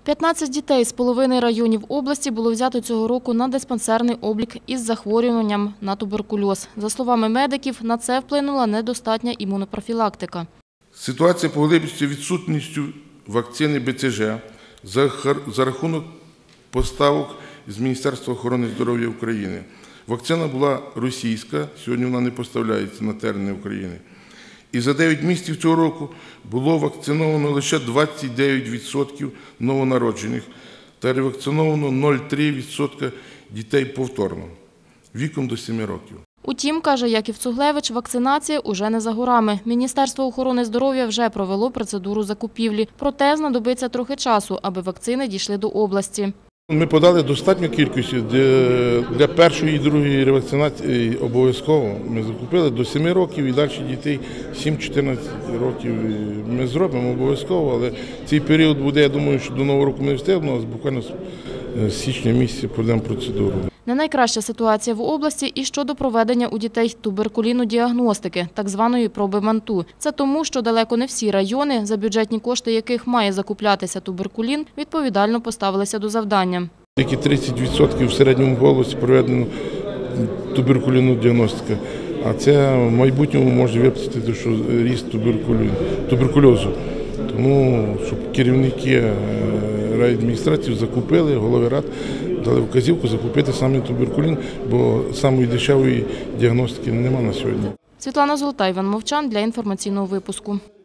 15 дітей з половини районів області було взято цього року на диспансерний облік із захворюванням на туберкульоз. За словами медиків, на це вплинула недостатня імунопрофілактика. Ситуація поглиблюється відсутністю вакцини БЦЖ за рахунок поставок з Міністерства охорони здоров'я України. Вакцина була російська, сьогодні вона не поставляється на терени України. І за 9 місяців цього року було вакциновано лише 29% новонароджених та ревакциновано 0,3% дітей повторно, віком до 7 років. Утім, каже Яків Цуглевич, вакцинація уже не за горами. Міністерство охорони здоров'я вже провело процедуру закупівлі. Проте знадобиться трохи часу, аби вакцини дійшли до області. Ми подали достатню кількість для першої і другої ревакцинації обов'язково. Ми закупили до 7 років і далі дітей 7-14 років ми зробимо обов'язково, але цей період буде, я думаю, що до Нового року ми встигнемо, буквально з січня місяця пройдемо процедуру. Не найкраща ситуація в області і щодо проведення у дітей туберкуліну діагностики, так званої проби МАНТУ. Це тому, що далеко не всі райони, за бюджетні кошти яких має закуплятися туберкулін, відповідально поставилися до завдання. Тільки 30% в середньому в області проведено туберкулінну діагностику, а це в майбутньому може випустити, що ріст туберкульозу. Тому, щоб керівники райадміністрації закупили, голови рад дали вказівку закупити саме туберкулін, бо самої дешевої діагностики немає на сьогодні. Світлана Золота, Іван Мовчан для інформаційного випуску.